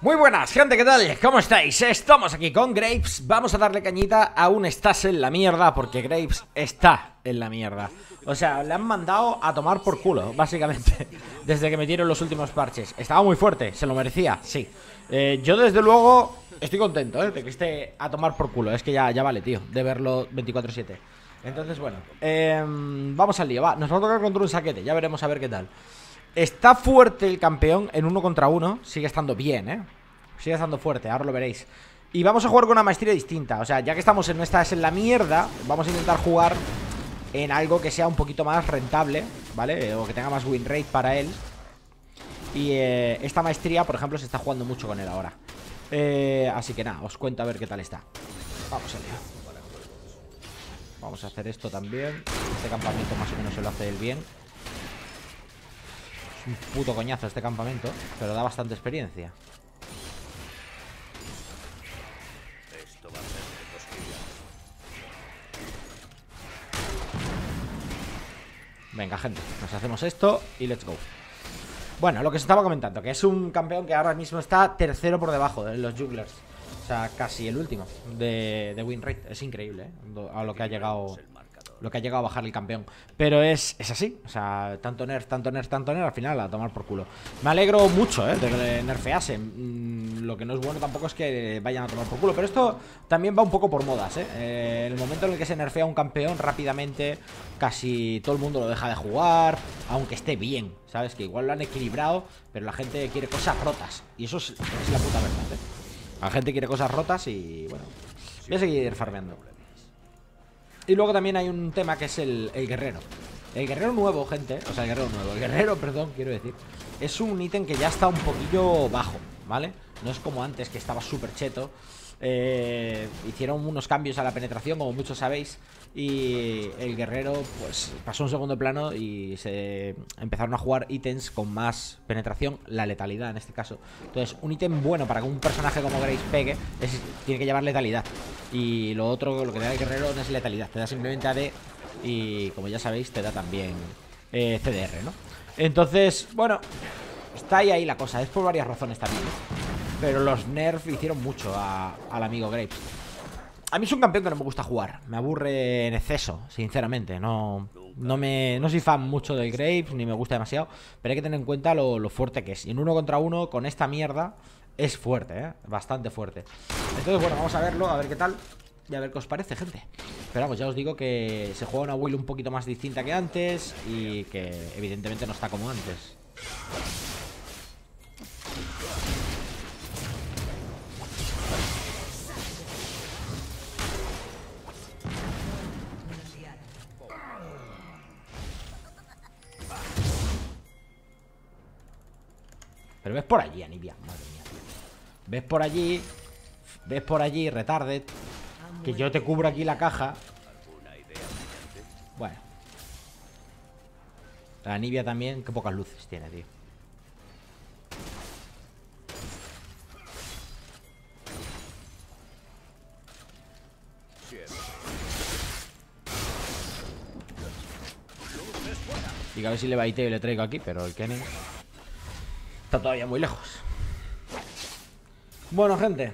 Muy buenas, gente, ¿qué tal? ¿Cómo estáis? Estamos aquí con Graves. Vamos a darle cañita. Aún estás en la mierda porque Graves está en la mierda. O sea, le han mandado a tomar por culo, básicamente, desde que metieron los últimos parches. Estaba muy fuerte, se lo merecía, sí. Yo desde luego estoy contento, de que esté a tomar por culo. Es que ya vale, tío, de verlo 24/7. Entonces, bueno, vamos al lío, va. Nos vamos a tocar contra un saquete, ya veremos a ver qué tal. Está fuerte el campeón en 1 contra 1. Sigue estando bien, sigue estando fuerte, ahora lo veréis. Y vamos a jugar con una maestría distinta. O sea, ya que estamos en esta es en la mierda, vamos a intentar jugar en algo que sea un poquito más rentable, ¿vale? O que tenga más win rate para él. Y esta maestría, por ejemplo, se está jugando mucho con él ahora. Así que nada, os cuento a ver qué tal está. Vamos allá. Vamos a hacer esto también. Este campamento más o menos se lo hace él bien. Es un puto coñazo este campamento, pero da bastante experiencia. Venga, gente, nos hacemos esto y let's go. Bueno, lo que se estaba comentando, que es un campeón que ahora mismo está tercero por debajo de los junglers. O sea, casi el último de win rate. Es increíble, a lo que ha llegado. Lo que ha llegado a bajar el campeón. Pero es así. O sea, tanto nerf, al final a tomar por culo. Me alegro mucho, de que le nerfeasen. Lo que no es bueno tampoco es que vayan a tomar por culo. Pero esto también va un poco por modas, En el momento en el que se nerfea un campeón, rápidamente casi todo el mundo lo deja de jugar. Aunque esté bien, ¿sabes? Que igual lo han equilibrado, pero la gente quiere cosas rotas. Y eso es la puta verdad, La gente quiere cosas rotas y bueno, voy a seguir farmeando. Y luego también hay un tema que es el guerrero. El guerrero nuevo, gente. O sea, el guerrero, perdón, quiero decir. Es un ítem que ya está un poquillo bajo, ¿vale? No es como antes, que estaba súper cheto. Hicieron unos cambios a la penetración, como muchos sabéis. Y el guerrero, pues, pasó a un segundo plano y se empezaron a jugar ítems con más penetración, la letalidad en este caso. Entonces, un ítem bueno para que un personaje como Graves pegue tiene que llevar letalidad. Y lo otro, lo que te da el guerrero no es letalidad, te da simplemente AD. Y como ya sabéis, te da también CDR, ¿no? Entonces, bueno, está ahí la cosa. Es por varias razones también, pero los nerfs hicieron mucho al amigo Graves. A mí es un campeón que no me gusta jugar. Me aburre en exceso, sinceramente. No soy fan mucho del Graves, ni me gusta demasiado. Pero hay que tener en cuenta lo fuerte que es. Y en 1 contra 1, con esta mierda, es fuerte, bastante fuerte. Entonces, bueno, vamos a verlo, a ver qué tal. Y a ver qué os parece, gente. Pero vamos, ya os digo que se juega una build un poquito más distinta que antes. Y que evidentemente no está como antes. Pero ves por allí, Anivia, madre mía. Ves por allí, retarded. Que yo te cubro aquí la caja. Bueno. La Anivia también, qué pocas luces tiene, tío. Y a ver si le baiteo y le traigo aquí, pero el Kennen está todavía muy lejos. Bueno, gente,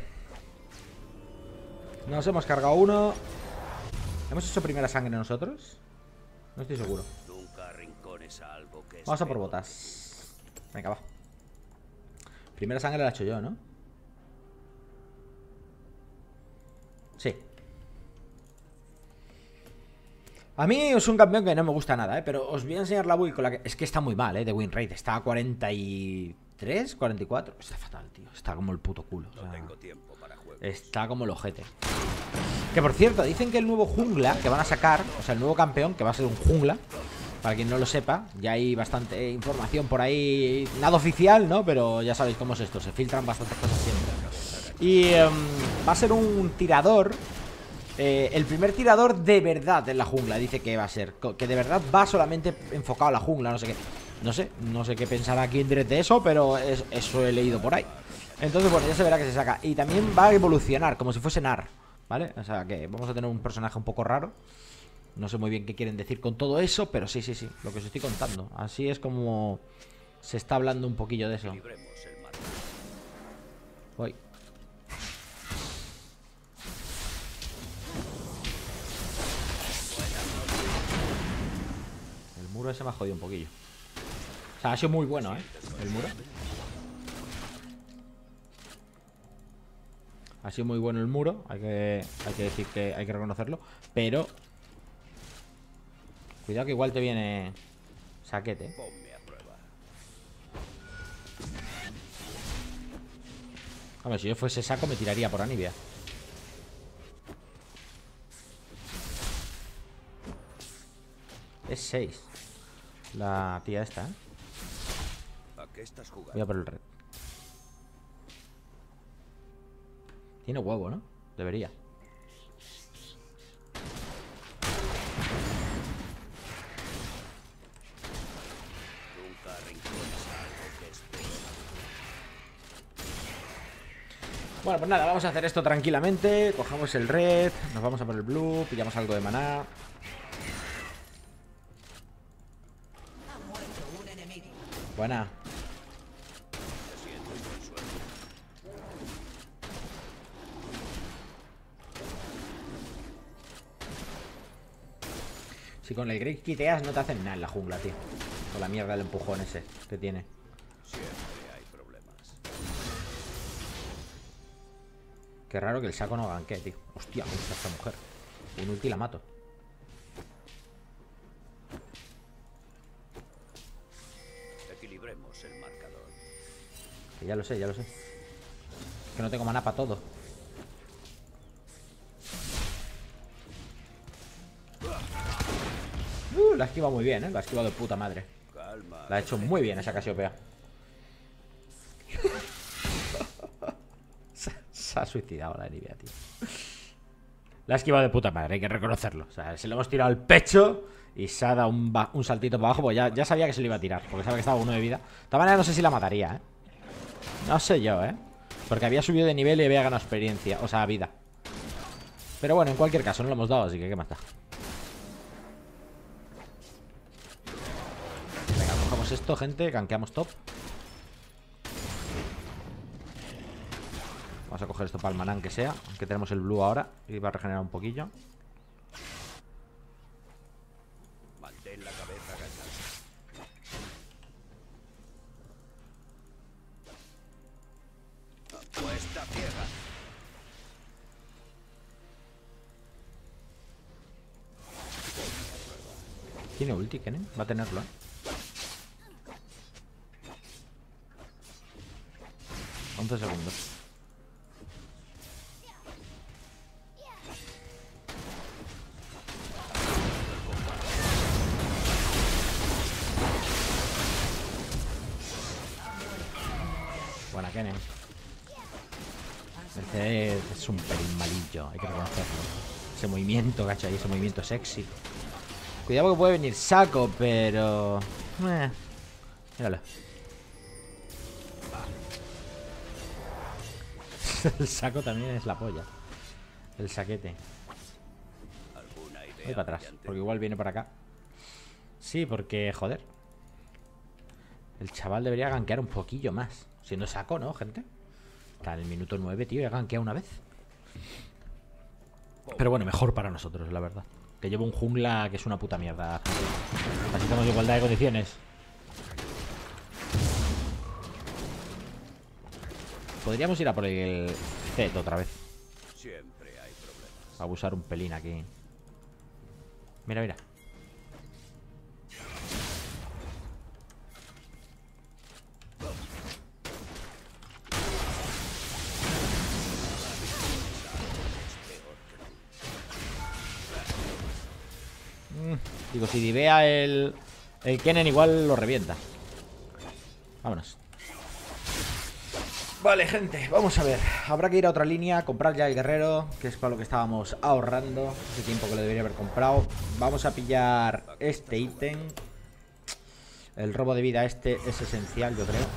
nos hemos cargado uno. ¿Hemos hecho primera sangre nosotros? No estoy seguro. Vamos a por botas. Venga, va. Primera sangre la he hecho yo, ¿no? Sí. A mí es un campeón que no me gusta nada, pero os voy a enseñar la build con la que... Es que está muy mal, de win rate. Está a 43, 44. Está fatal, tío. Está como el puto culo. O sea, está como el ojete. Que por cierto, dicen que el nuevo jungla que van a sacar, o sea, el nuevo campeón, que va a ser un jungla, para quien no lo sepa, ya hay bastante información por ahí. Nada oficial, ¿no? Pero ya sabéis cómo es esto. Se filtran bastantes cosas siempre. Y va a ser un tirador. El primer tirador de verdad en la jungla. Dice que va a ser, que de verdad va solamente enfocado a la jungla, no sé qué. No sé qué pensará aquí en directo de eso, pero eso he leído por ahí. Entonces, bueno, ya se verá que se saca. Y también va a evolucionar, como si fuese Nar, ¿vale? O sea, que vamos a tener un personaje un poco raro. No sé muy bien qué quieren decir con todo eso, pero sí, lo que os estoy contando. Así es como se está hablando un poquillo de eso. Voy. El muro ese me ha jodido un poquillo. O sea, ha sido muy bueno, el muro. Ha sido muy bueno el muro. Hay que decir que hay que reconocerlo. Pero cuidado que igual te viene saquete. Hombre, si yo fuese saco me tiraría por Anivia. Es 6 la tía esta, ¿eh? ¿A qué estás jugando? Voy a por el red. Tiene huevo, ¿no? Debería. Nunca arrincones algo que es peor. Bueno, pues nada, vamos a hacer esto tranquilamente. Cogemos el red, nos vamos a por el blue, pillamos algo de maná. Buena. Si con el Great quiteas no te hacen nada en la jungla, tío. Con la mierda del empujón ese que tiene. Siempre hay problemas. Qué raro que el saco no ganque, tío. Hostia, me gusta esta mujer. Un ulti la mato. Equilibremos el marcador. Que ya lo sé, ya lo sé. Que no tengo maná para todo. La ha esquivado muy bien, ¿eh? La ha esquivado de puta madre. Calma. La ha hecho muy bien esa Casiopea. Se ha suicidado la Anivia, tío. La ha esquivado de puta madre, hay que reconocerlo. O sea, se le hemos tirado al pecho y se ha dado un saltito para abajo. Pues ya sabía que se le iba a tirar, porque sabe que estaba uno de vida. De todas maneras, no sé si la mataría, ¿eh? No sé yo, ¿eh? Porque había subido de nivel y había ganado experiencia. O sea, vida. Pero bueno, en cualquier caso, no lo hemos dado, así que ¿qué más da? Venga, cogemos esto, gente. Gankeamos top. Vamos a coger esto para el maná, que sea. Aunque tenemos el blue ahora y va a regenerar un poquillo. Mantén la cabeza agachada. Apuesta ciega. Tiene ulti, Kennen. Va a tenerlo, ¿eh? $11 segundos. Buena, Kennen. Este es un pelín malillo, hay que reconocerlo. Ese movimiento, ¿cachai? Ese movimiento sexy. Cuidado que puede venir saco, pero... Míralo. El saco también es la polla. El saquete. Voy para atrás, porque igual viene para acá. Sí, porque, joder, el chaval debería gankear un poquillo más. Siendo saco, ¿no, gente? Está en el minuto 9, tío, y ha gankeado una vez. Pero bueno, mejor para nosotros, la verdad. Que llevo un jungla que es una puta mierda. Así tenemos igualdad de condiciones. Podríamos ir a por el Z otra vez. Siempre hay problemas. A abusar un pelín aquí. Mira, mira. Digo, si divea el Kennen igual lo revienta. Vámonos. Vale, gente, vamos a ver. Habrá que ir a otra línea, comprar ya el guerrero, que es para lo que estábamos ahorrando. Ese tiempo que lo debería haber comprado. Vamos a pillar este ítem. El robo de vida este es esencial, yo creo.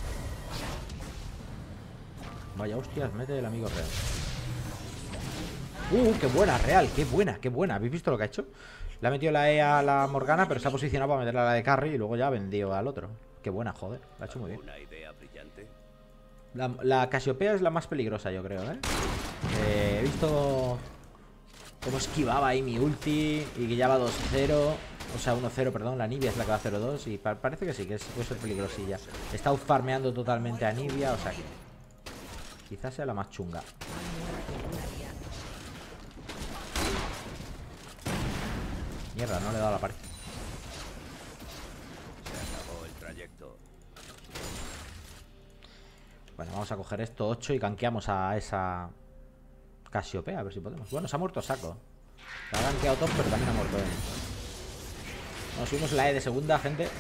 Vaya hostias, mete el amigo real. Qué buena, real, qué buena, qué buena. ¿Habéis visto lo que ha hecho? Le ha metido la E a la Morgana, pero se ha posicionado para meterle a la de carry y luego ya ha vendido al otro. Qué buena, joder, lo ha hecho muy bien. ¿Una idea brillante? La Casiopea es la más peligrosa, yo creo, ¿eh? He visto cómo esquivaba ahí mi ulti y que ya va 2-0. O sea, 1-0, perdón. La Nibia es la que va 0-2 y parece que sí, que puede ser peligrosilla. He estado farmeando totalmente a Nibia, o sea que quizás sea la más chunga. Mierda, no le he dado la pared. Se acabó el trayecto. Bueno, vamos a coger esto 8 y gankeamos a esa Casiopea, a ver si podemos. Bueno, se ha muerto Saco. La ha gankeado top, pero también ha muerto él. Nos subimos la E de segunda, gente.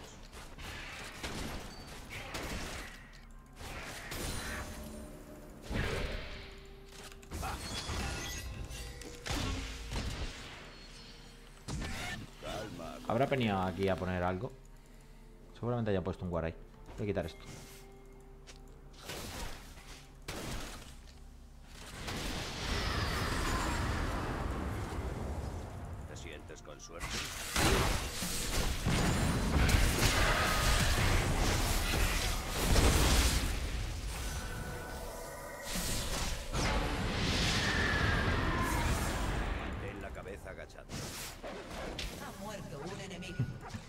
Habrá venido aquí a poner algo. Seguramente haya puesto un Waray. Voy a quitar esto. ¿Te sientes con suerte? Mantén la cabeza agachada. Ha muerto un enemigo.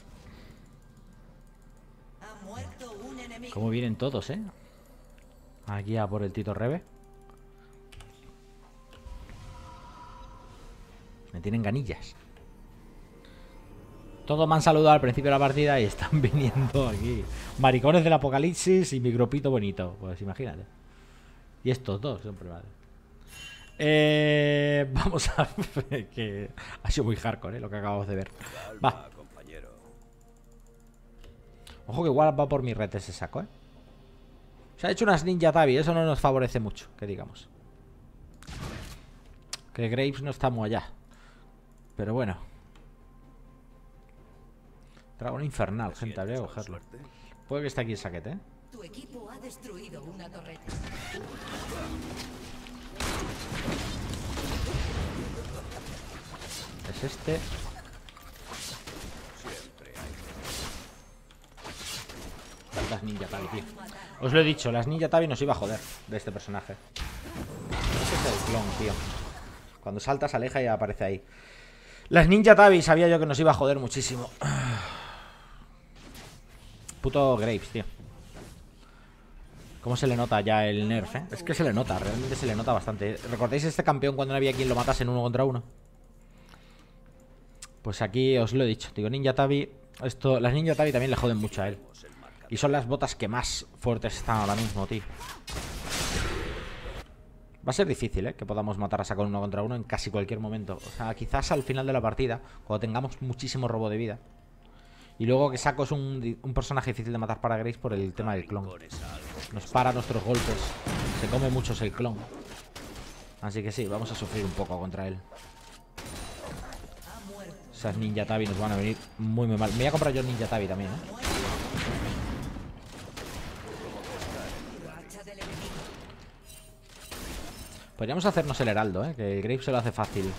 Ha muerto un enemigo. Cómo vienen todos, ¿eh? Aquí a por el Tito Rebe. Me tienen ganillas. Todos me han saludado al principio de la partida y están viniendo aquí maricones del apocalipsis y mi grupito bonito. Pues imagínate. Y estos dos, siempre vale. Vamos a ver que ha sido muy hardcore, lo que acabamos de ver. Calma, Va. compañero. Ojo que igual va por mi red ese saco, ¿eh? Se ha hecho unas Ninja Tabi, eso no nos favorece mucho, que digamos. Que Graves no está muy allá. Pero bueno. Dragón infernal, ¿Te gente, habría que sientes con cogerlo. suerte? Puede que esté aquí el saquete, ¿eh? Tu equipo ha destruido una torreta. Es este. Siempre hay. Las Ninja Tabi, tío. Os lo he dicho, las Ninja Tabi nos iba a joder de este personaje. Ese es el clon, tío. Cuando salta, se aleja y aparece ahí. Las Ninja Tabi sabía yo que nos iba a joder muchísimo. Puto Graves, tío. ¿Cómo se le nota ya el nerf, eh? Es que se le nota, realmente se le nota bastante. ¿Recordáis este campeón cuando no había quien lo matase en 1 contra 1? Pues aquí os lo he dicho, digo, Ninja Tabi. Las Ninja Tabi también le joden mucho a él. Y son las botas que más fuertes están ahora mismo, tío. Va a ser difícil, ¿eh? Que podamos matar a Saco en 1 contra 1 en casi cualquier momento. O sea, quizás al final de la partida, cuando tengamos muchísimo robo de vida. Y luego que Saco es un personaje difícil de matar para Grace por el tema del clon. Nos para nuestros golpes. Se come muchos el clon. Así que sí, vamos a sufrir un poco contra él. Esas Ninja Tabi nos van a venir muy mal. Me voy a comprar yo Ninja Tabi también, ¿eh? Racha del enemigo. Podríamos hacernos el heraldo, ¿eh? Que el Graves se lo hace fácil.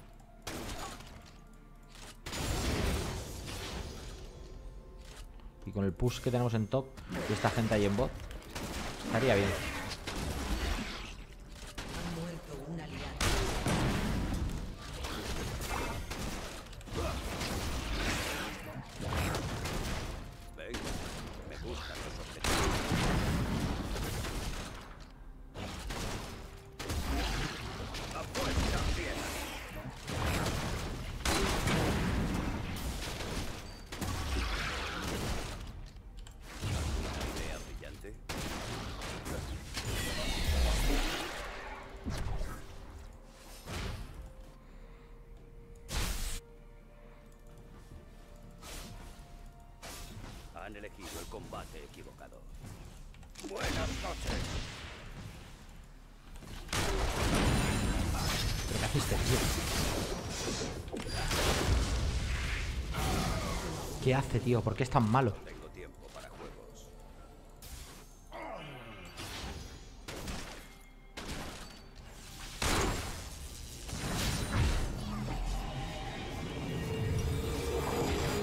Y con el push que tenemos en top y esta gente ahí en bot, estaría bien. Ha muerto un aliado. Venga, me gustan los objetivos. Apuesta bien. ¿Una idea brillante? Han elegido el combate equivocado. Buenas noches. ¿Pero qué hace este tío? ¿Qué hace, tío? ¿Por qué es tan malo? Tengo tiempo para juegos.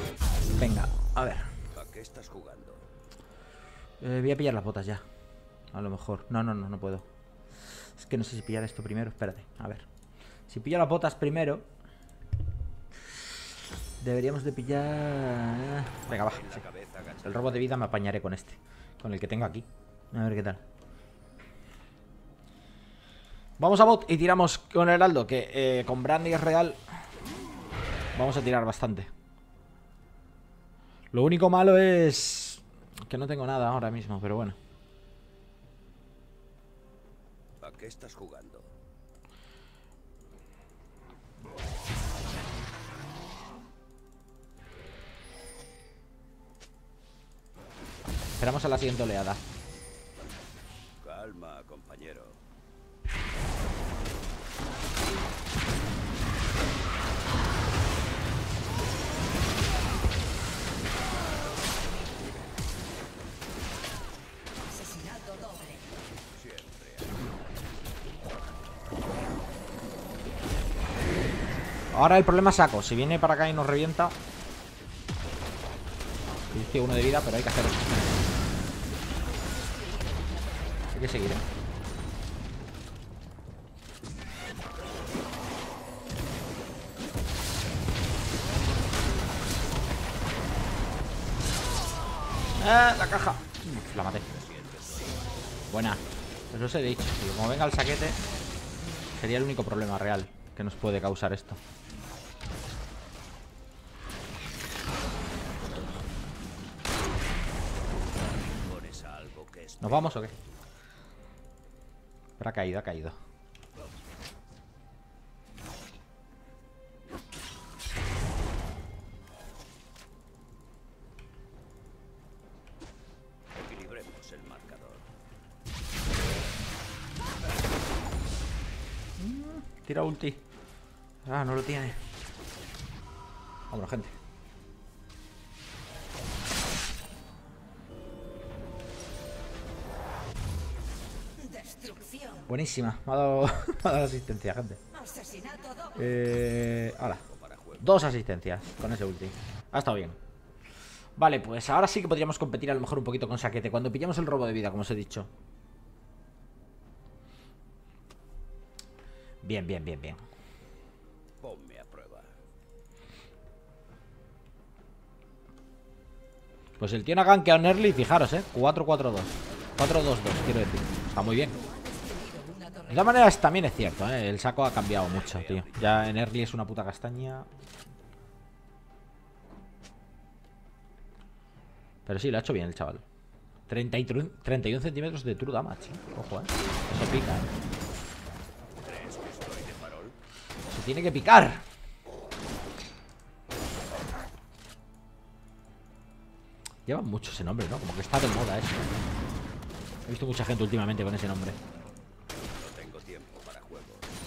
Venga, a ver. ¿A qué estás jugando? Voy a pillar las botas ya. A lo mejor. No, no, no, no puedo. Es que no sé si pillar esto primero. Espérate, a ver. Si pillo las botas primero, deberíamos de pillar... Venga, va, sí. El robo de vida me apañaré con este. Con el que tengo aquí. A ver qué tal. Vamos a bot y tiramos con el heraldo. Que con Brandy es real. Vamos a tirar bastante. Lo único malo es que no tengo nada ahora mismo, pero bueno. ¿A qué estás jugando? Esperamos a la siguiente oleada. Calma, compañero. Asesinato doble. Ahora el problema es Saco. Si viene para acá y nos revienta. Tiene uno de vida, pero hay que hacerlo. Hay que seguir, la caja. La maté. Buena. Pues os he dicho, tío. Como venga el saquete, sería el único problema real que nos puede causar esto. ¿Pones a algo que es ¿Nos vamos o qué? Pero ha caído, ha caído. equilibremos el marcador? Tira ulti. Ah, no lo tiene. Vámonos, gente. Destrucción. Buenísima. Me ha dado, me ha dado asistencia, gente. Asesinato doble. Hola. 2 asistencias con ese ulti. Ha estado bien. Vale, pues ahora sí que podríamos competir a lo mejor un poquito con saquete. Cuando pillamos el robo de vida, como os he dicho. Bien, bien, bien, bien. Ponme a prueba. Pues el tío no ha gankeado en early, fijaros, 4-4-2. 4-2-2, quiero decir. Está muy bien. De todas maneras, también es cierto, el saco ha cambiado mucho, tío. Ya en early es una puta castaña. Pero sí, lo ha hecho bien el chaval. 31 centímetros de true damage, ojo, eso pica, ¿Crees que estoy de farol? Se tiene que picar. Lleva mucho ese nombre, ¿no? Como que está de moda eso. He visto mucha gente últimamente con ese nombre. No tengo tiempo para juegos.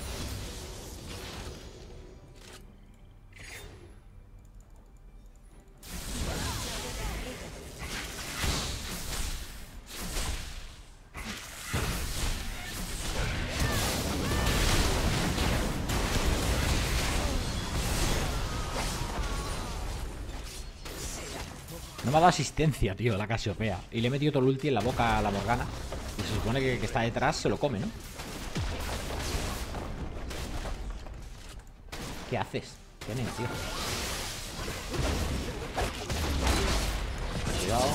No me ha dado asistencia, tío, la Casiopea. Y le he metido todo el ulti en la boca a la Morgana. Y se supone que está detrás, se lo come, ¿no? ¿Qué haces? Tienes, tío. Cuidado.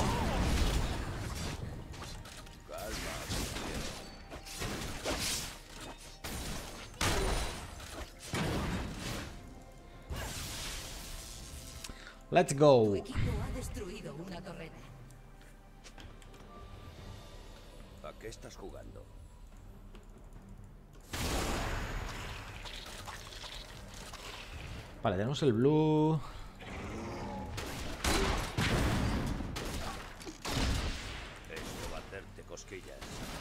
Let's Tu go. equipo ha destruido una torreta. ¿A qué estás jugando? Vale, tenemos el blue. Esto va a hacerte cosquillas.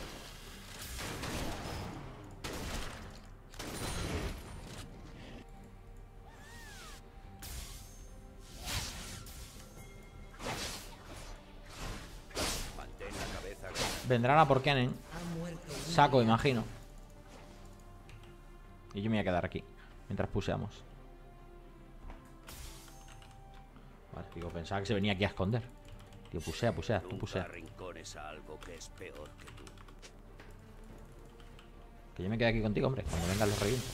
Mantén la cabeza gacha. Vendrán a por Kennen. Ha muerto un Saco, imagino. Y yo me voy a quedar aquí mientras puseamos. Vale, digo, pensaba que se venía aquí a esconder. Tío, pusea, pusea, tú Nunca pusea. arrincones a algo que es peor que tú. Que yo me quedo aquí contigo, hombre. Cuando vengan los revientos.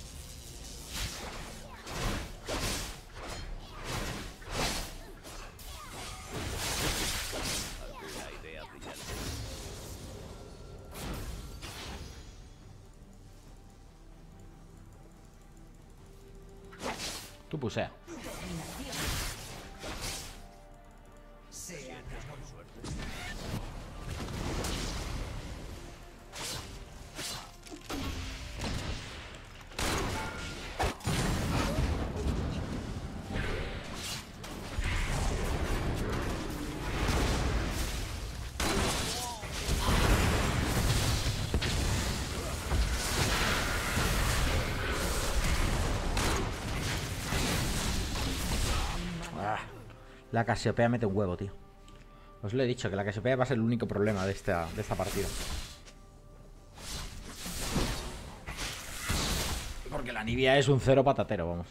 ¿Alguna idea brillante? Tú pusea. La Casiopea mete un huevo, tío. Os lo he dicho, que la Casiopea va a ser el único problema de esta partida. Porque la Nibia es un cero patatero, vamos.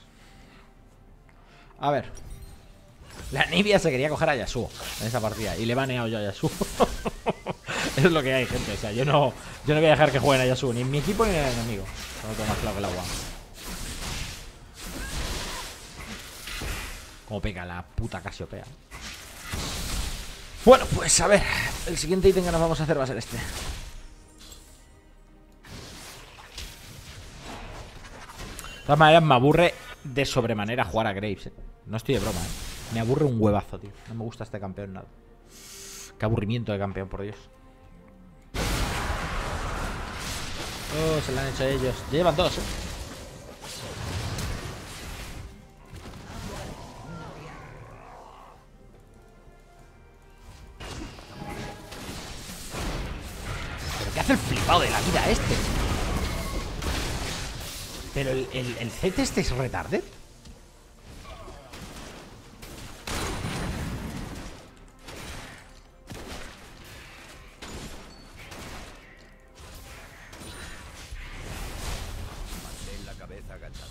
A ver. La Nibia se quería coger a Yasuo en esa partida. Y le he baneado yo a Yasuo. Eso es lo que hay, gente. O sea, yo no voy a dejar que jueguen a Yasuo. Ni en mi equipo ni en el enemigo. No lo tengo más claro que el agua. Como pega la puta Casiopea. Bueno, pues a ver. El siguiente ítem que nos vamos a hacer va a ser este. De todas maneras me aburre de sobremanera jugar a Graves, No estoy de broma, Me aburre un huevazo, tío. No me gusta este campeón nada. Qué aburrimiento de campeón, por Dios. Oh, se lo han hecho ellos. Ya llevan dos, ¿Qué hace el flipado de la vida este? Pero el Z este es retarded. Mantén la cabeza agachada.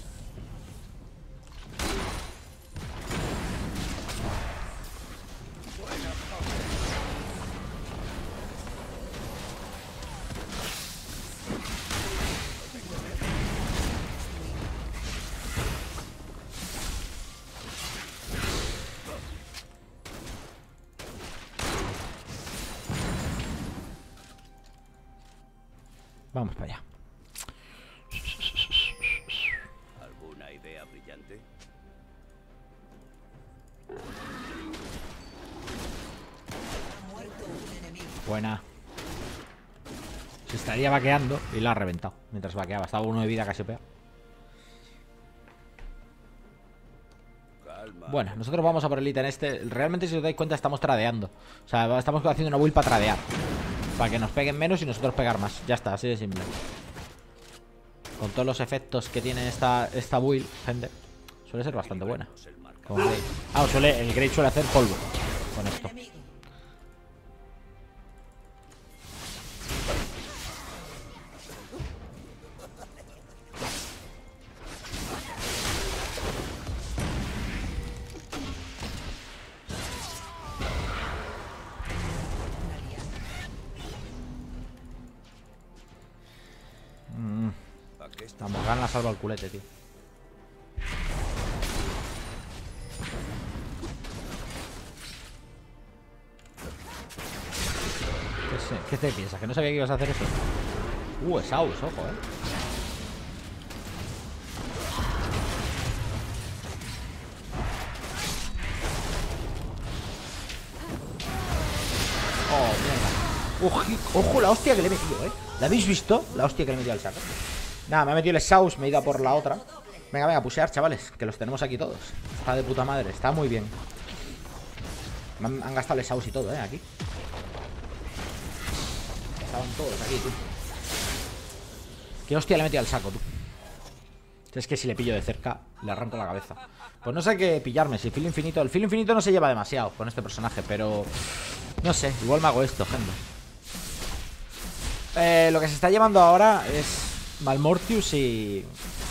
Vamos para allá. ¿Alguna idea brillante? Ha muerto un enemigo. Buena. Se estaría vaqueando y la ha reventado. Mientras vaqueaba. Estaba uno de vida Casiopea. Calma. Bueno, nosotros vamos a por el ítem este. Realmente, si os dais cuenta, estamos tradeando. O sea, estamos haciendo una build para tradear. Para que nos peguen menos y nosotros pegar más. Ya está, así de simple. Con todos los efectos que tiene esta build, gente, suele ser bastante buena. El marca. Con Great. Ah, el Great suele hacer polvo con esto. Enemigo. ¿A qué La Morgana salva el culete, tío. ¿Qué te piensas? ¿Que no sabía que ibas a hacer eso? Es Aus, ojo, Oh, mierda. Ojo la hostia que le he metido, ¿La habéis visto? La hostia que le he metido al saco. Nada, me ha metido el Saus, me he ido a por la otra. Venga, venga, pushear, chavales, que los tenemos aquí todos. Está de puta madre, está muy bien. Han gastado el Saus y todo, aquí. Estaban todos aquí, tú. ¿Qué hostia le he metido al saco, tú? Es que si le pillo de cerca, le arranco la cabeza. Pues no sé qué pillarme, si filo infinito. El filo infinito no se lleva demasiado con este personaje, pero... no sé, igual me hago esto, gente. Lo que se está llevando ahora es Malmortius y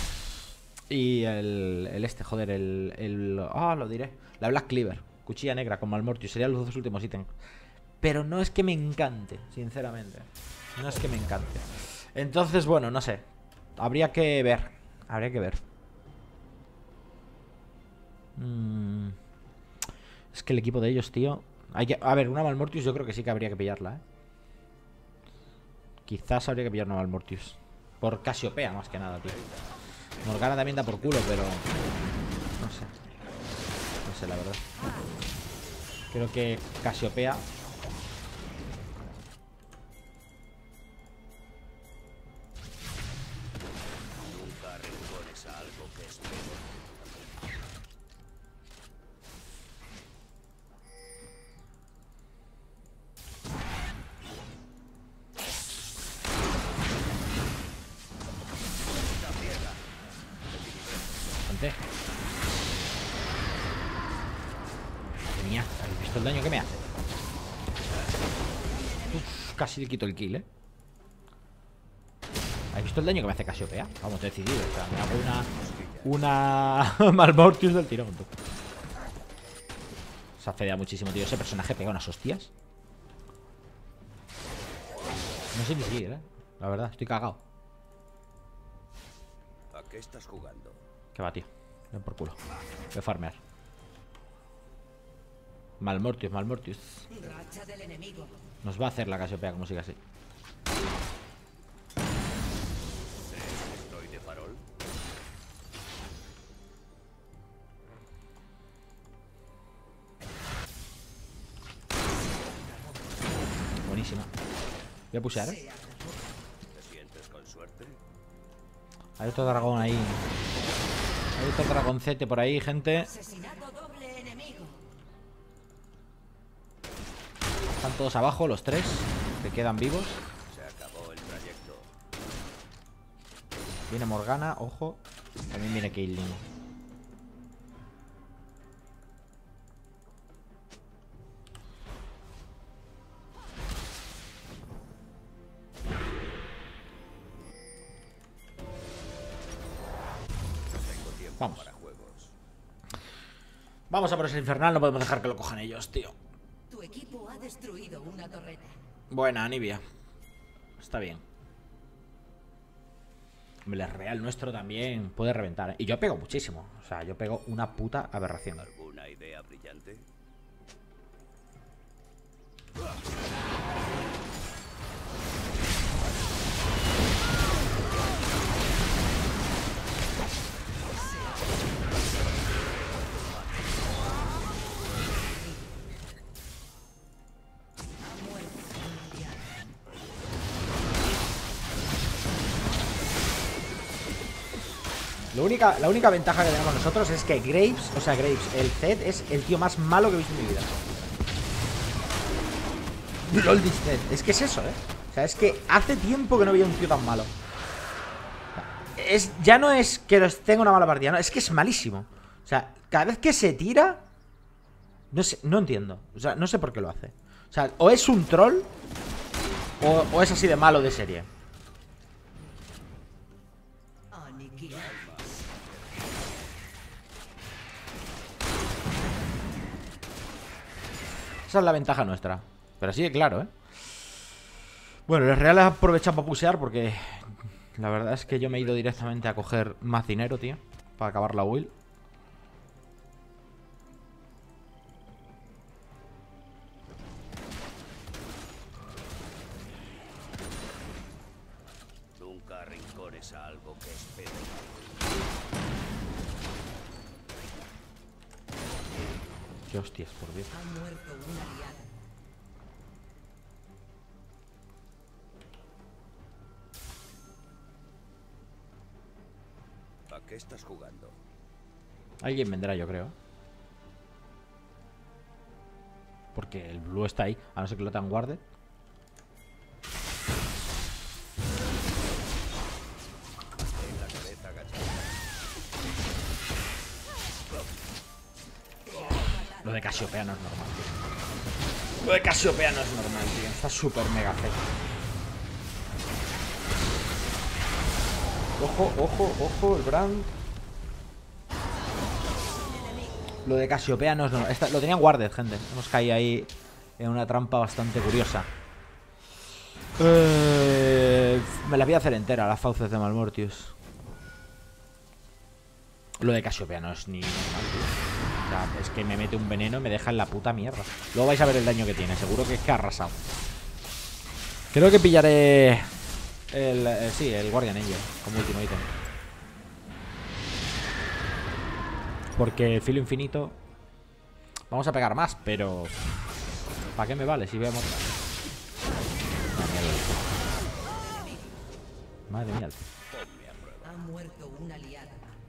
el este, joder, lo diré. La Black Cleaver, cuchilla negra con Malmortius. Serían los dos últimos ítems. Pero no es que me encante, sinceramente. No es que me encante. Entonces, bueno, no sé. Habría que ver. Habría que ver. Es que el equipo de ellos, tío. A ver, una Malmortius yo creo que sí que habría que pillarla, ¿eh? Quizás habría que pillar una Malmortius. Por Casiopea, más que nada, tío. Morgana también da por culo, pero... No sé. No sé, la verdad. Creo que Casiopea... Nunca recurres a algo que es peor. Bastante. Madre mía, ¿habéis visto el daño que me hace? Uf, casi le quito el kill, ¿eh? ¿Habéis visto el daño que me hace Casiopea? Vamos, decidido. O sea, me hago una Malmortius del tirón, tú. Se ha fedeado muchísimo, tío. Ese personaje pega unas hostias. No sé ni siquiera, ¿eh? La verdad, estoy cagado. ¿A qué estás jugando? Que va, tío. Ven por culo. Voy a farmear. Malmortius, Malmortius. Racha del enemigo. Nos va a hacer la Casiopea como siga así. ¿Estoy de farol? Buenísima. Voy a pushear, ¿eh? ¿Te sientes con suerte? Hay otro dragón ahí. Hay otro dragoncete por ahí, gente. Asesinato doble enemigo. Están todos abajo, los tres. Que quedan vivos. Se acabó el trayecto. Viene Morgana, ojo. También viene Caitlyn. Tengo tiempo Vamos. para juegos. Vamos a por ese infernal, no podemos dejar que lo cojan ellos, tío. Tu equipo ha destruido una torreta. Buena, Anivia. Está bien. Hombre, el real nuestro también puede reventar, ¿eh? Y yo pego muchísimo. O sea, yo pego una puta aberración. ¿Alguna idea brillante? La única ventaja que tenemos nosotros es que Graves, el Zed es el tío más malo que he visto en mi vida. LOL Zed, es que es eso, O sea, es que hace tiempo que no veía un tío tan malo. Ya no es que tenga una mala partida, no, es que es malísimo. O sea, cada vez que se tira, no sé, no entiendo. O sea, no sé por qué lo hace. O sea, o es un troll o es así de malo de serie. Aniquilado. Esa es la ventaja nuestra. Pero sí, claro, Bueno, los reales aprovechan para pusear porque la verdad es que yo me he ido directamente a coger más dinero, tío, para acabar la will. Nunca arrincones a algo que es peor. Qué hostias, por Dios. Ha muerto un aliado. ¿A qué estás jugando? Alguien vendrá, yo creo. Porque el blue está ahí, a no ser que lo tengan guarded. Mantén la cabeza agachada. Lo de Casiopea no es normal, tío. Lo de Casiopea no es normal, tío. Está súper mega feo. Ojo, ojo, ojo, el Brand. Lo de Casiopea no es normal. Lo tenían guarded, gente. Hemos caído ahí en una trampa bastante curiosa. Me la voy a hacer entera, las fauces de Malmortius. Lo de Casiopea no es ni normal, tío. O sea, es que me mete un veneno y me deja en la puta mierda. Luego vais a ver el daño que tiene. Seguro que es que ha arrasado. Creo que pillaré el Guardian Angel como último ítem. Porque el filo infinito vamos a pegar más, pero ¿para qué me vale si voy a morir? Madre mía. Ha muerto un aliado.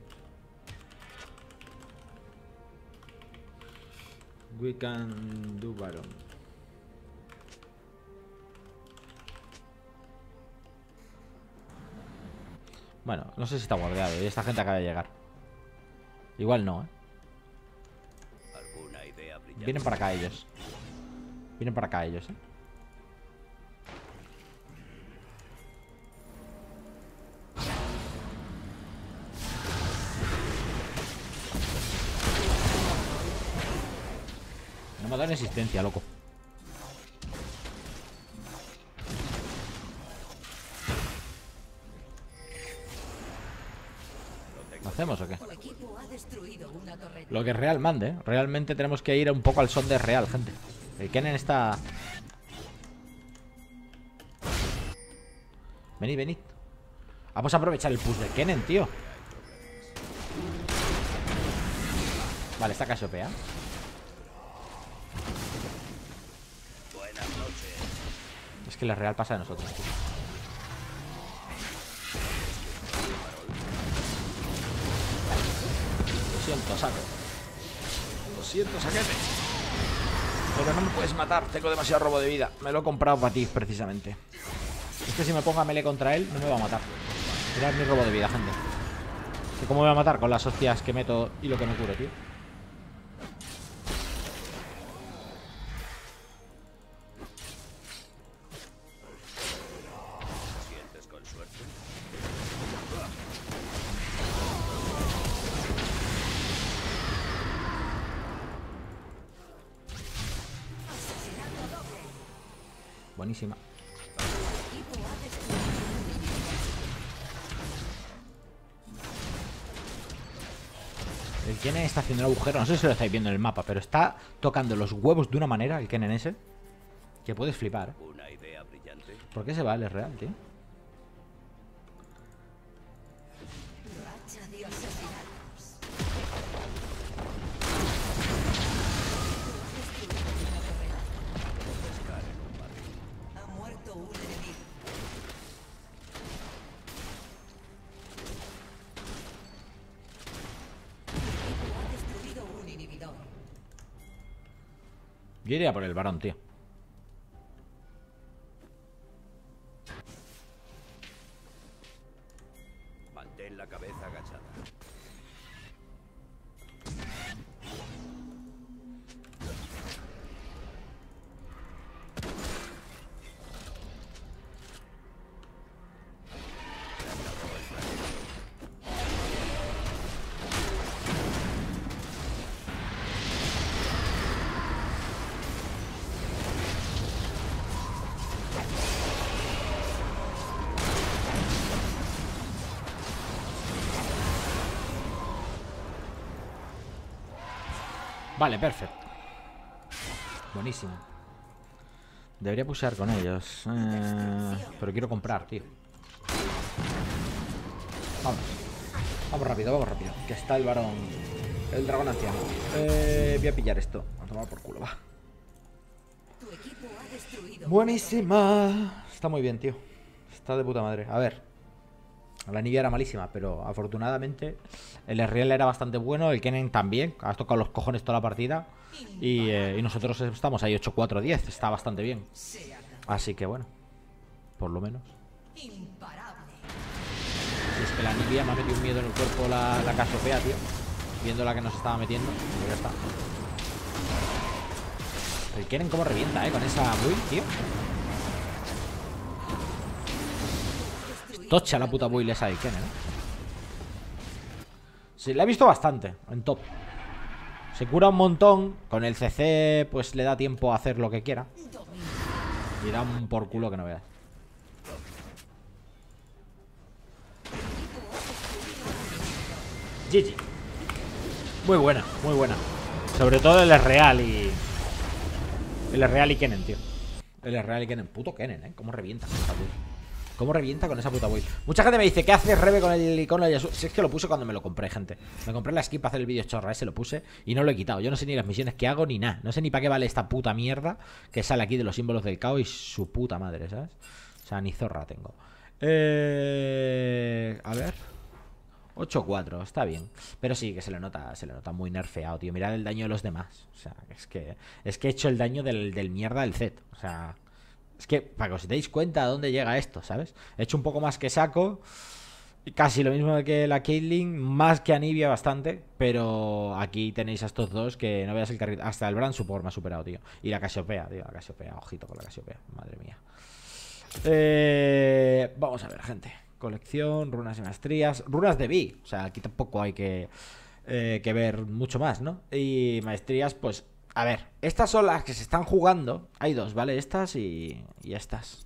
We can do Baron. Bueno, no sé si está guardiado y esta gente acaba de llegar. Igual no, ¿Alguna idea brillante? Vienen para acá ellos. Vienen para acá ellos, No me dan existencia, loco. ¿Lo hacemos o qué? Tu equipo ha destruido una torreta. Lo que Real mande, ¿eh? Realmente tenemos que ir un poco al son de Real, gente. El Kennen está... Venid, venid. Vamos a aprovechar el push del Kennen, tío. Vale, está Casiopea. Buenas noches. Es que la Real pasa de nosotros, tío. Lo siento, saco. Lo siento, saquete. Pero no me puedes matar, tengo demasiado robo de vida. Me lo he comprado para ti, precisamente. Es que si me pongo a melee contra él, no me va a matar. Mirad mi robo de vida, gente. ¿Y cómo me va a matar? Con las hostias que meto y lo que me curo, tío. ¿Sientes con suerte? Buenísima. El Kennen está haciendo el agujero. No sé si lo estáis viendo en el mapa, pero está tocando los huevos de una manera, el Kennen ese, que puedes flipar, ¿eh? ¿Una idea brillante? ¿Por qué se va el real, tío? Racha de asesinatos. Ha muerto un enemigo. Tu equipo ha destruido un inhibidor. Yo iría por el varón, tío. Mantén la cabeza agachada. Vale, perfecto. Buenísimo. Debería pushear con ellos. Pero quiero comprar, tío. Vamos. Vamos rápido, que está el varón. El dragón anciano. Voy a pillar esto. A tomar por culo, va. Tu equipo ha destruido. Buenísima. Está muy bien, tío. Está de puta madre. A ver. La Nibia era malísima, pero afortunadamente el Ezreal era bastante bueno. El Kennen también. Has tocado los cojones toda la partida. Y nosotros estamos ahí 8-4-10. Está bastante bien. Se acabó. Así que bueno. Por lo menos. Imparable. Si es que la Nibia me ha metido un miedo en el cuerpo la Casiopea, tío. Viendo la que nos estaba metiendo. Pues ya está. El Kennen como revienta, con esa build, tío. Tocha la puta build esa del Kennen, Sí, la he visto bastante en top. Se cura un montón. Con el CC pues le da tiempo a hacer lo que quiera. Y da un por culo que no veas. GG. Muy buena, muy buena. Sobre todo el Real y... El Real y Kennen, tío. El Real y Kennen. Puto Kennen, Cómo revienta con esa puta. Cómo revienta con esa puta build. Mucha gente me dice, ¿qué hace Rebe con el icono de Yasuo? Si es que lo puse cuando me lo compré, gente. Me compré la skin para hacer el vídeo chorra, ese lo puse y no lo he quitado. Yo no sé ni las misiones que hago ni nada. No sé ni para qué vale esta puta mierda que sale aquí de los símbolos del caos y su puta madre, ¿sabes? O sea, ni zorra tengo. A ver. 8-4, está bien. Pero sí, que se le nota muy nerfeado, tío. Mirad el daño de los demás. O sea, es que he hecho el daño del mierda del Z. O sea, es que para que os deis cuenta de dónde llega esto, ¿sabes? He hecho un poco más que Shaco. Casi lo mismo que la Caitlyn. Más que Anivia bastante. Pero aquí tenéis a estos dos que no veas el carrito. Hasta el Brand Support me ha superado, tío. Y la Casiopea, tío. La Casiopea, ojito con la Casiopea. Madre mía. Vamos a ver, gente. Colección, runas y maestrías. Runas de Vi, o sea, aquí tampoco hay que ver mucho más, ¿no? Y maestrías, pues, a ver, estas son las que se están jugando. Hay dos, ¿vale? Estas y estas.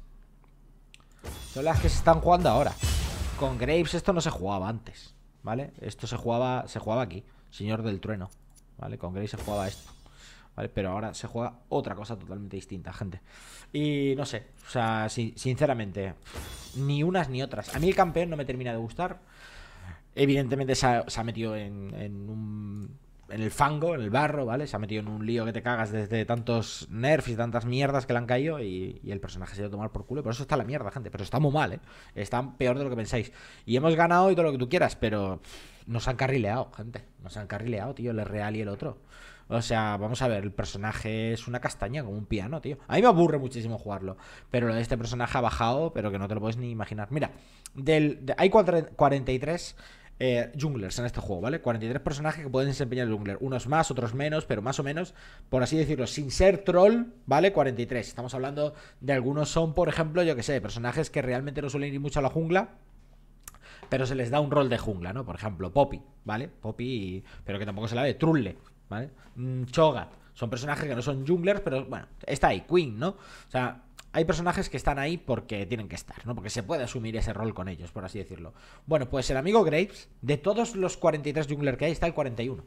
Son las que se están jugando ahora. Con Graves esto no se jugaba antes, ¿vale? Esto se jugaba aquí, Señor del Trueno, ¿vale? Con Graves se jugaba esto, ¿vale? Pero ahora se juega otra cosa totalmente distinta, gente. Y no sé, o sea, sinceramente, ni unas ni otras. A mí el campeón no me termina de gustar. Evidentemente se ha metido en el fango, en el barro, ¿vale? Se ha metido en un lío que te cagas desde tantos nerfs y tantas mierdas que le han caído y el personaje se ha ido a tomar por culo. Y por eso está la mierda, gente. Pero está muy mal, ¿eh? Está peor de lo que pensáis. Y hemos ganado y todo lo que tú quieras, pero nos han carrileado, gente. Nos han carrileado, tío, el Real y el otro. O sea, vamos a ver, el personaje es una castaña, como un piano, tío. A mí me aburre muchísimo jugarlo. Pero lo de este personaje ha bajado, pero que no te lo puedes ni imaginar. Mira, hay 43 junglers en este juego, ¿vale? 43 personajes que pueden desempeñar el jungler. Unos más, otros menos, pero más o menos, por así decirlo, sin ser troll, ¿vale? 43. Estamos hablando de algunos son, por ejemplo, yo que sé, personajes que realmente no suelen ir mucho a la jungla, pero se les da un rol de jungla, ¿no? Por ejemplo, Poppy, ¿vale? Poppy, pero que tampoco se la ve, Trulle, ¿vale? Cho'Gath. Son personajes que no son junglers, pero bueno, está ahí, Queen, ¿no? O sea, hay personajes que están ahí porque tienen que estar, ¿no? Porque se puede asumir ese rol con ellos, por así decirlo. Bueno, pues el amigo Graves, de todos los 43 junglers que hay, está el 41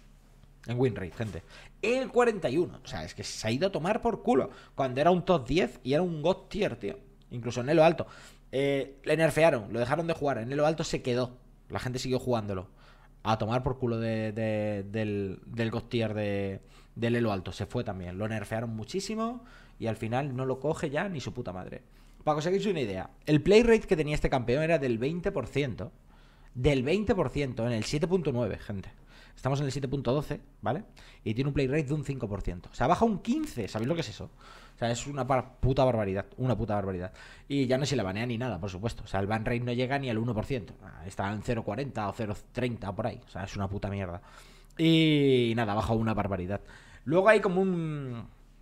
en win rate, gente. El 41, o sea, es que se ha ido a tomar por culo. Cuando era un top 10 y era un God tier, tío. Incluso en Elo Alto. Le nerfearon, lo dejaron de jugar. En Elo Alto se quedó. La gente siguió jugándolo. A tomar por culo del God tier del Elo Alto. Se fue también. Lo nerfearon muchísimo y al final no lo coge ya ni su puta madre. Para que os hagáis una idea, el play rate que tenía este campeón era del 20%. Del 20% en el 7.9, gente. Estamos en el 7.12, ¿vale? Y tiene un play rate de un 5%. O sea, baja un 15%. ¿Sabéis lo que es eso? O sea, es una puta barbaridad. Una puta barbaridad. Y ya no se le banea ni nada, por supuesto. O sea, el ban rate no llega ni al 1%. Está en 0.40 o 0.30 por ahí. O sea, es una puta mierda. Y nada, baja una barbaridad. Luego hay como un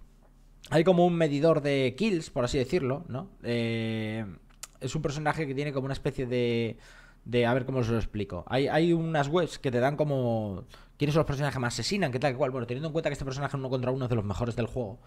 medidor de kills, por así decirlo, ¿no? Es un personaje que tiene como una especie de a ver cómo os lo explico. Hay unas webs que te dan como quiénes son los personajes que más asesinan, qué tal, qué cual. Bueno, teniendo en cuenta que este personaje uno contra uno es de los mejores del juego,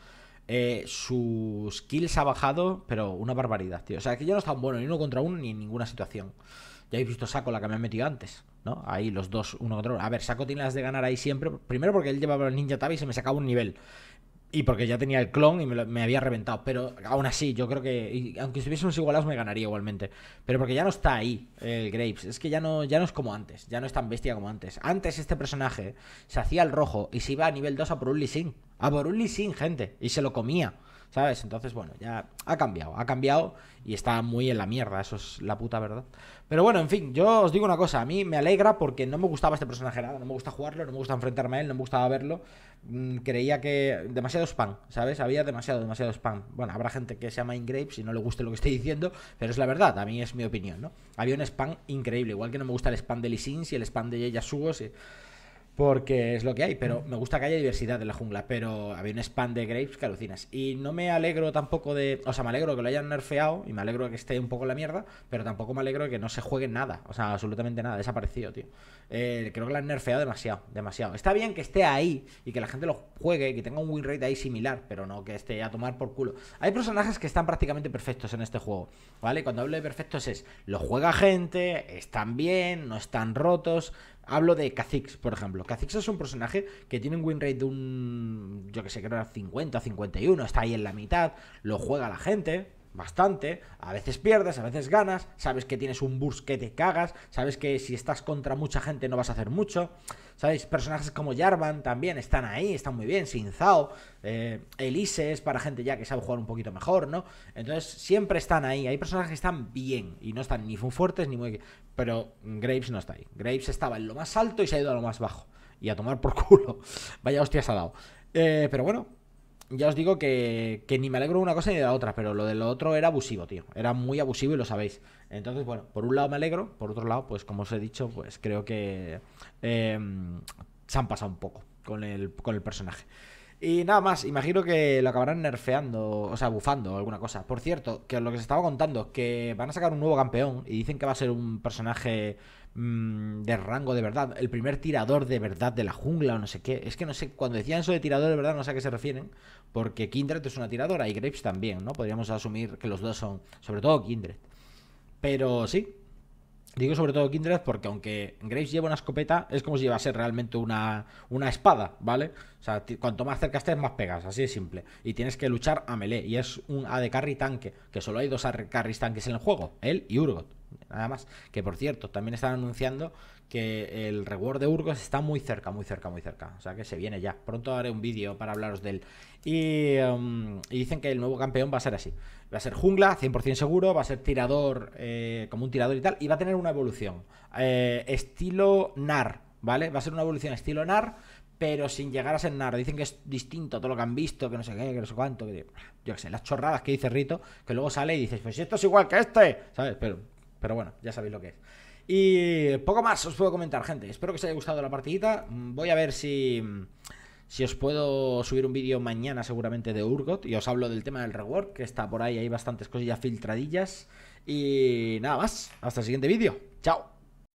sus kills ha bajado, pero una barbaridad, tío. O sea, que ya no es tan bueno ni uno contra uno ni en ninguna situación. Ya habéis visto Shaco, la que me han metido antes, ¿no? Ahí los dos, uno contra uno. A ver, Shaco tiene las de ganar ahí siempre. Primero porque él llevaba el Ninja Tabi y se me sacaba un nivel. Y porque ya tenía el clon y me había reventado. Pero aún así, yo creo que aunque estuviésemos igualados me ganaría igualmente. Pero porque ya no está ahí el Graves. Es que ya no es como antes. Ya no es tan bestia como antes. Antes este personaje se hacía el rojo y se iba a nivel 2 a por un Lee Sin. A por un Lee Sin, gente. Y se lo comía, ¿sabes? Entonces, bueno, ya ha cambiado y está muy en la mierda, eso es la puta verdad. Pero bueno, en fin, yo os digo una cosa, a mí me alegra porque no me gustaba este personaje nada, no me gusta jugarlo, no me gusta enfrentarme a él, no me gustaba verlo. Creía que demasiado spam, ¿sabes? Había demasiado spam. Bueno, habrá gente que se llama Ingraves y no le guste lo que estoy diciendo, pero es la verdad, a mí es mi opinión, ¿no? Había un spam increíble, igual que no me gusta el spam de Lee Sin y el spam de Yasuo, sí, porque es lo que hay, pero me gusta que haya diversidad en la jungla. Pero había un spam de Graves que alucinas. Y no me alegro tampoco de... O sea, me alegro que lo hayan nerfeado y me alegro de que esté un poco en la mierda, pero tampoco me alegro de que no se juegue nada. O sea, absolutamente nada, desaparecido, tío. Creo que lo han nerfeado demasiado. Está bien que esté ahí y que la gente lo juegue, que tenga un win rate ahí similar, pero no que esté a tomar por culo. Hay personajes que están prácticamente perfectos en este juego, ¿vale? Cuando hablo de perfectos lo juega gente, están bien, no están rotos. Hablo de Kha'Zix, por ejemplo. Kha'Zix es un personaje que tiene un win rate de un, yo que sé, creo que era 50, 51, está ahí en la mitad, lo juega la gente bastante, a veces pierdes, a veces ganas, sabes que tienes un burst que te cagas, sabes que si estás contra mucha gente no vas a hacer mucho, sabes, personajes como Jarvan también están ahí, están muy bien, Xin Zhao, Elise es para gente ya que sabe jugar un poquito mejor, ¿no? Entonces siempre están ahí, hay personajes que están bien y no están ni muy fuertes ni muy... Pero Graves no está ahí, Graves estaba en lo más alto y se ha ido a lo más bajo, y a tomar por culo, vaya hostias ha dado, pero bueno. Ya os digo que ni me alegro de una cosa ni de la otra, pero lo de lo otro era abusivo, tío. Era muy abusivo y lo sabéis. Entonces, bueno, por un lado me alegro, por otro lado, pues como os he dicho, pues creo que se han pasado un poco con el personaje. Y nada más, imagino que lo acabarán nerfeando, o sea, bufando o alguna cosa. Por cierto, que lo que se estaba contando, que van a sacar un nuevo campeón y dicen que va a ser un personaje de rango de verdad, el primer tirador de verdad de la jungla o no sé qué. Es que no sé, cuando decían eso de tirador de verdad no sé a qué se refieren, porque Kindred es una tiradora y Graves también, ¿no? Podríamos asumir que los dos son, sobre todo Kindred. Pero sí, digo sobre todo Kindred porque aunque Graves lleva una escopeta, es como si llevase realmente una espada, ¿vale? O sea, cuanto más cerca estés, más pegas, así de simple. Y tienes que luchar a melee, y es un AD Carry tanque, que solo hay dos AD Carries tanques en el juego, él y Urgot, nada más. Que por cierto, también están anunciando que el reward de Urgot está muy cerca, muy cerca, muy cerca. O sea que se viene ya. Pronto haré un vídeo para hablaros de él. Y dicen que el nuevo campeón va a ser así. Va a ser jungla, 100% seguro. Va a ser tirador, como un tirador y tal. Y va a tener una evolución. Estilo Nar, ¿vale? Va a ser una evolución estilo Nar, pero sin llegar a ser Nar. Dicen que es distinto a todo lo que han visto, que no sé qué, que no sé cuánto. Que, yo qué sé, las chorradas que dice Rito, que luego sale y dices, pues si esto es igual que este, ¿sabes? Pero bueno, ya sabéis lo que es. Y poco más os puedo comentar, gente. Espero que os haya gustado la partidita. Voy a ver si os puedo subir un vídeo mañana seguramente de Urgot. Y os hablo del tema del rework, que está por ahí, hay bastantes cosillas filtradillas. Y nada más, hasta el siguiente vídeo. Chao.